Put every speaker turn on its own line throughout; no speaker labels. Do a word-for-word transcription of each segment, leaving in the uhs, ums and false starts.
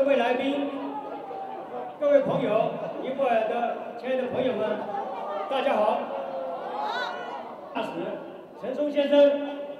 各位来宾、各位朋友、尼泊尔的亲爱的朋友们，大家好。大使陈松先生，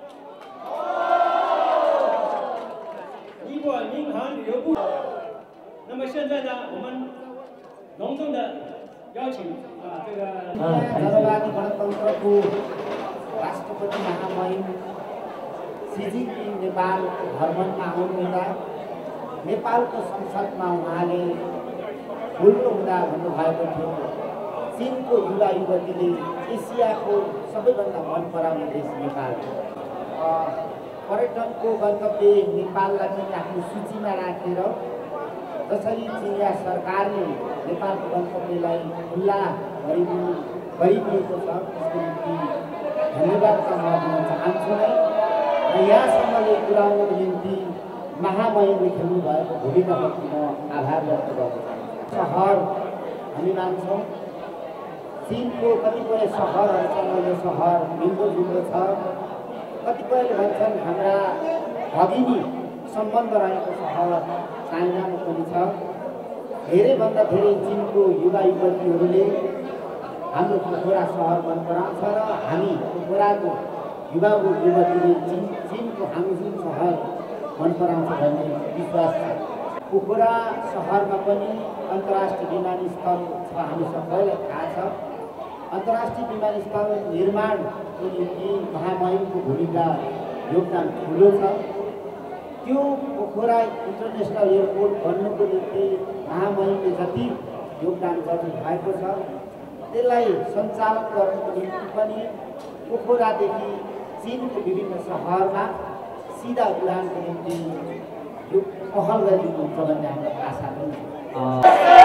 尼泊尔民航旅游部。那么现在呢，我们隆重的邀请啊，这个
जनवादी गणतन्त्रको राष्ट्रपति महामहिम सी जिनपिङ नेपाल भ्रमणमा आउनुहुँदा नेपालको संसदमा उहाँले बोल्नु हुँदा भन्नुभएको थियो, चीनको युवा युवतीले एसियाको सबैभन्दा मन पराउने देश नेपाल, पर्यटनको गन्तव्य नेपाललाई पनि आफ्नो सूचीमा राखेर जसरी चिनिया सरकारले नेपालको गन्तव्यलाई खुल्ला गरिदिनु गरिदिएको छ त्यसको निम्ति धन्यवाद दिन चाहन्छु नै र यहाँसम्मले पुर्याउनको निम्ति महामहिमले खेल्नु भएको भूमिकाप्रति म आभार व्यक्त गर्न चाहन्छु। सहर हामी मान्छौँ, चीनको कतिपय सहरहरूसँग यो सहर मिल्दोजुल्दो छ, कतिपयले भन्छन् हाम्रा भगिनी सम्बन्ध रहेको सहर चाइनामा पनि छ। धेरैभन्दा धेरै चीनको युवा युवतीहरूले हाम्रो पोखरा सहर मन पराउँछ र हामी पोखराको युवा युवतीले चीन चीनको हाङजुङ सहर मन पराउँछ भन्ने विश्वास छ। पोखरा सहरमा पनि अन्तर्राष्ट्रिय विमानस्थल छ, हामी सबैलाई थाहा छ। अन्तर्राष्ट्रिय विमानस्थल निर्माणको निम्ति महामहिमको भूमिका योगदान ठुलो छ। त्यो पोखरा इन्टरनेसनल एयरपोर्ट बन्नुको निम्ति महामहिमले जति योगदान गर्नु भएको छ त्यसलाई सञ्चालन गर्नुको निम्ति पनि पोखरादेखि चीनको विभिन्न सहरमा सिधा उडानको निम्ति यो पहल गरिदिनुहुन्छ भन्ने हाम्रो आशा पनि छ।